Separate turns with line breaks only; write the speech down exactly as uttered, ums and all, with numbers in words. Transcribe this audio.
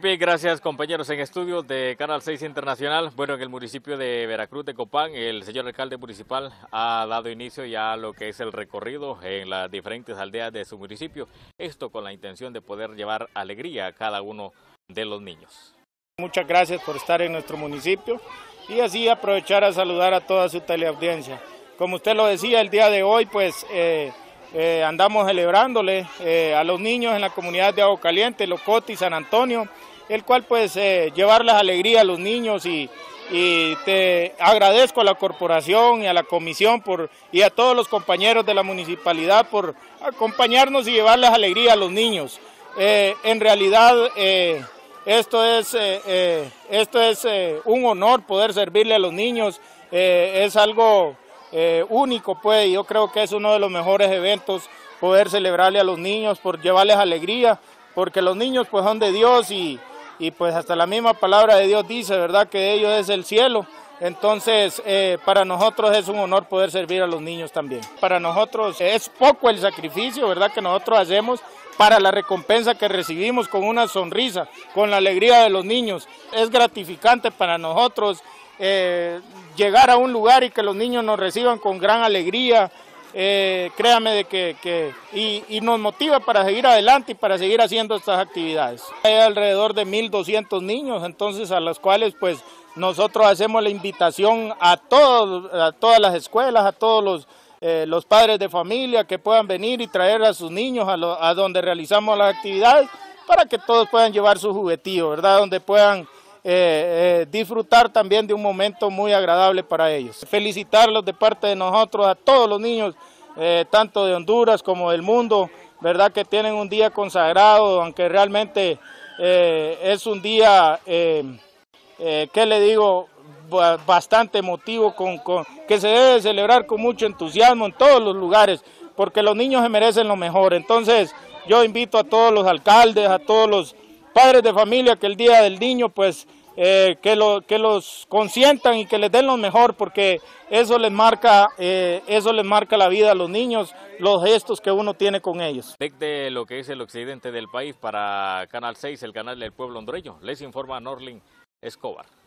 Bien, gracias compañeros en estudio de Canal seis Internacional. Bueno, en el municipio de Veracruz de Copán, el señor alcalde municipal ha dado inicio ya a lo que es el recorrido en las diferentes aldeas de su municipio. Esto con la intención de poder llevar alegría a cada uno de los niños.
Muchas gracias por estar en nuestro municipio y así aprovechar a saludar a toda su teleaudiencia. Como usted lo decía, el día de hoy pues eh, eh, andamos celebrándole eh, a los niños en la comunidad de Agua Caliente, Locote y San Antonio, el cual pues eh, llevarles alegría a los niños y, y te agradezco a la corporación y a la comisión por, y a todos los compañeros de la municipalidad por acompañarnos y llevarles alegría a los niños. Eh, en realidad eh, esto es, eh, eh, esto es eh, un honor poder servirle a los niños, eh, es algo eh, único pues, yo creo que es uno de los mejores eventos poder celebrarle a los niños, por llevarles alegría, porque los niños pues son de Dios y, y pues hasta la misma palabra de Dios dice, ¿verdad?, que de ellos es el cielo. Entonces, eh, para nosotros es un honor poder servir a los niños también. Para nosotros es poco el sacrificio, ¿verdad?, que nosotros hacemos para la recompensa que recibimos con una sonrisa, con la alegría de los niños. Es gratificante para nosotros eh, llegar a un lugar y que los niños nos reciban con gran alegría. Eh, créame de que, que y, y nos motiva para seguir adelante y para seguir haciendo estas actividades. Hay alrededor de mil doscientos niños, entonces a los cuales pues nosotros hacemos la invitación a, todos, a todas las escuelas, a todos los, eh, los padres de familia que puedan venir y traer a sus niños a, lo, a donde realizamos las actividades para que todos puedan llevar su juguetillo, ¿verdad?, donde puedan Eh, eh, disfrutar también de un momento muy agradable para ellos. Felicitarlos de parte de nosotros a todos los niños, eh, tanto de Honduras como del mundo, verdad que tienen un día consagrado, aunque realmente eh, es un día, eh, eh, ¿qué le digo?, bastante emotivo, con, con, que se debe celebrar con mucho entusiasmo en todos los lugares, porque los niños se merecen lo mejor. Entonces yo invito a todos los alcaldes, a todos los padres de familia que el Día del Niño pues eh, que, lo, que los consientan y que les den lo mejor, porque eso les marca eh, eso les marca la vida a los niños, los gestos que uno tiene con ellos.
Desde lo que es el occidente del país para Canal seis, el canal del pueblo hondureño, les informa Norlin Escobar.